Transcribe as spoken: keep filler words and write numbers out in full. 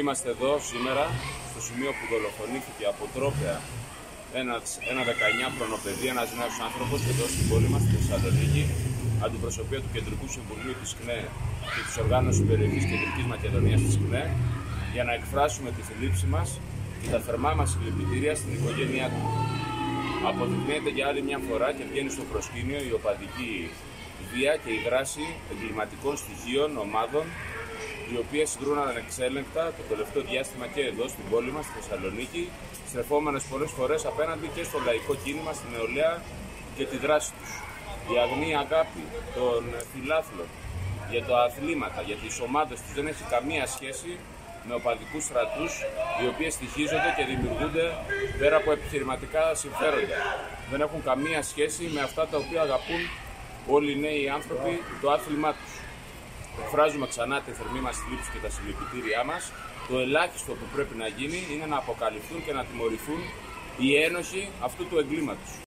Είμαστε εδώ σήμερα στο σημείο που δολοφονήθηκε αποτρόπαια ένας, ένα δεκαεννιάχρονο παιδί, ένας νέος άνθρωπος, εδώ στην πόλη μας, στη Θεσσαλονίκη, αντιπροσωπεία του Κεντρικού Συμβουλίου της ΚΝΕ και της Οργάνωσης Περιοχής Κεντρικής Μακεδονίας της ΚΝΕ, για να εκφράσουμε τη θλίψη μας και τα θερμά μας συλληπιτήρια στην οικογένειά του. Αποδεικνύεται για άλλη μια φορά και βγαίνει στο προσκήνιο η οπαδική βία και η δράση εγκληματικών στοιχείων, ομάδων, οι οποίες συγκρούν ανεξέλεγκτα το τελευταίο διάστημα και εδώ στην πόλη μας, στη Θεσσαλονίκη, στρεφόμενες πολλές φορές απέναντι και στο λαϊκό κίνημα, στην νεολαία και τη δράση τους. Η αγνή αγάπη των φιλάθλων για τα αθλήματα, για τις ομάδες τους δεν έχει καμία σχέση με οπαδικούς στρατούς, οι οποίες στοιχίζονται και δημιουργούνται πέρα από επιχειρηματικά συμφέροντα. Δεν έχουν καμία σχέση με αυτά τα οποία αγαπούν όλοι οι νέοι άνθρωποι, το άθλημά τους. Εκφράζουμε ξανά τη θερμή μας θλίψη και τα συλληπιτήριά μας. Το ελάχιστο που πρέπει να γίνει είναι να αποκαλυφθούν και να τιμωρηθούν οι ένοχοι αυτού του εγκλήματος.